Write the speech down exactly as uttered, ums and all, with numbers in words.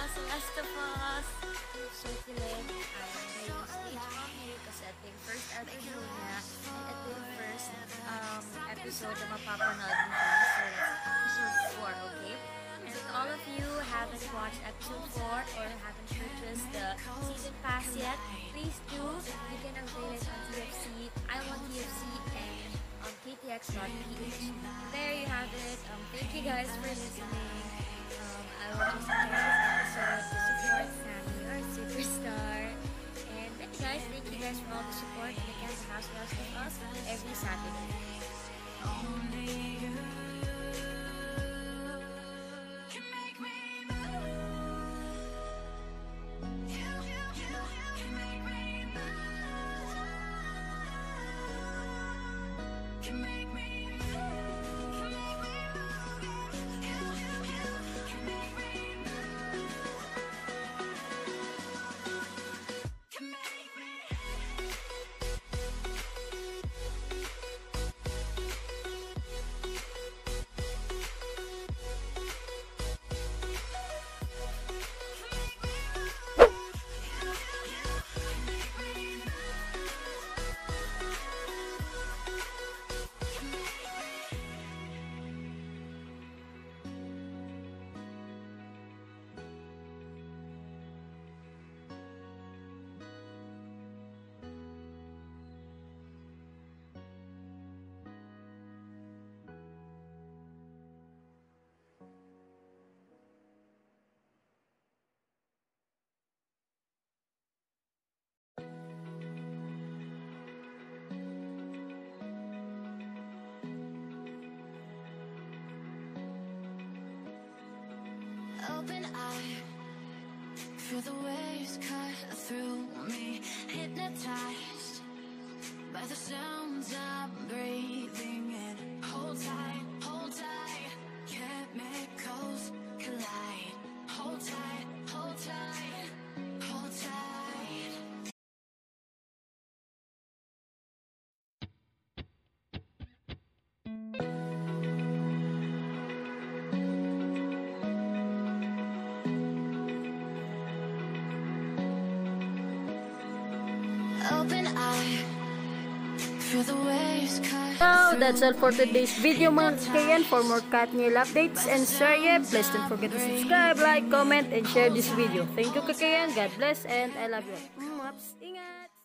Last of Us. So kilig. Ang stage mommy kasi ito yung first episode niya. And ito yung first um, episode na mapapanood mo siya. So that's episode four, okay? And if all of you haven't watched episode four or haven't purchased the season pass yet, please do. You can avail it on T F C, I Want T F C, and on K T X dot P H. There you have it. Um, thank you guys for listening. Um, I will just enjoy this episode to support Sammy, our superstar. And thank you guys. Thank you guys for all the support. And again, the house loves us every Saturday. Only you can make me move. You, you, you can make me move. Can make me move. Can make me move. You, you, you can make me move. Can make me. Open eye, feel the waves cut through me, hypnotized by the sounds I'm breathing in. Hold tight, hold tight, chemicals collide. Hold tight, hold tight, hold tight. Open eye, feel the waves cut. So that's all for today's video mga kakayan. For more Katniel updates and Serye, please don't forget to subscribe, like, comment, and share this video. Thank you kakayan. God bless and I love you. Ingat!